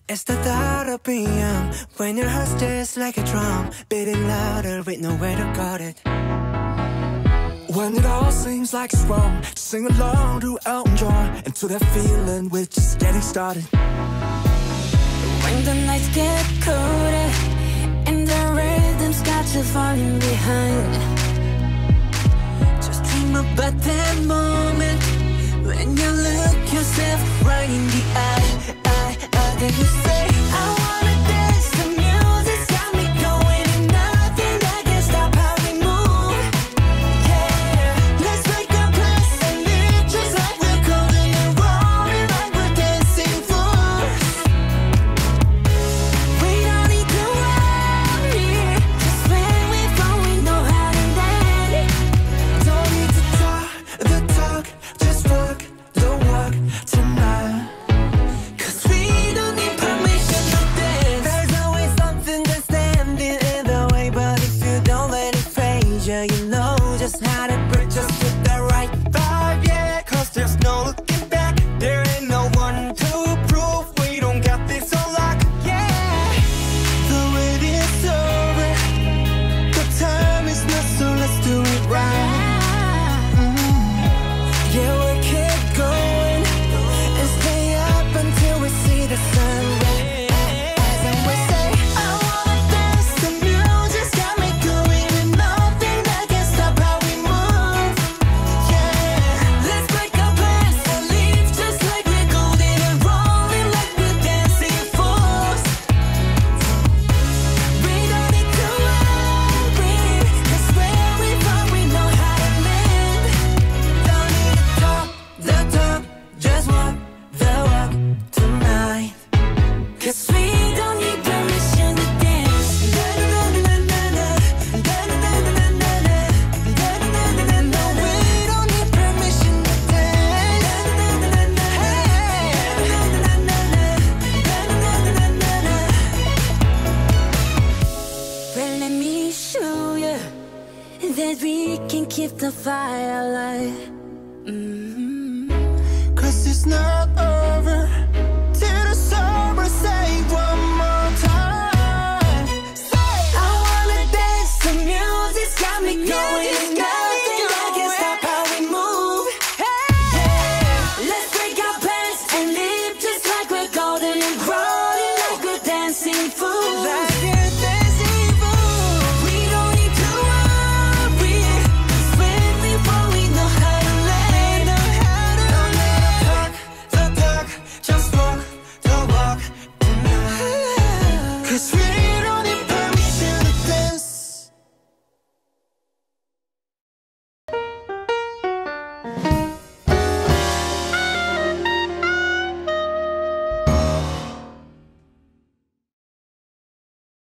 It's the thought of being young, when your heart's just like a drum, beating louder with nowhere to guard it. When it all seems like it's wrong, just sing along to Elton John, and to that feeling we're just getting started. When the nights get colder and the rhythm's got you falling behind, just dream about that moment when you look yourself right in the eye, then you say, I wanna dance, the music's got me going, and nothing that can stop how we move. Yeah, let's make a place and live just like we're golden and rolling like we're dancing fools. We don't need to worry, just when we fall we know how to land. Don't need to talk the talk, just walk the walk tonight. You know just how to bring us to the right vibe, yeah. Cause there's no looking back, there ain't no one to prove we don't got this on lock, yeah. The wait is over, the time is not, so let's do it right. Yeah, we'll keep going and stay up until we see the sun rise. That we can keep the fire alive. Cause it's not over till the summer, say one more time. Say, I wanna dance, the music's got me going.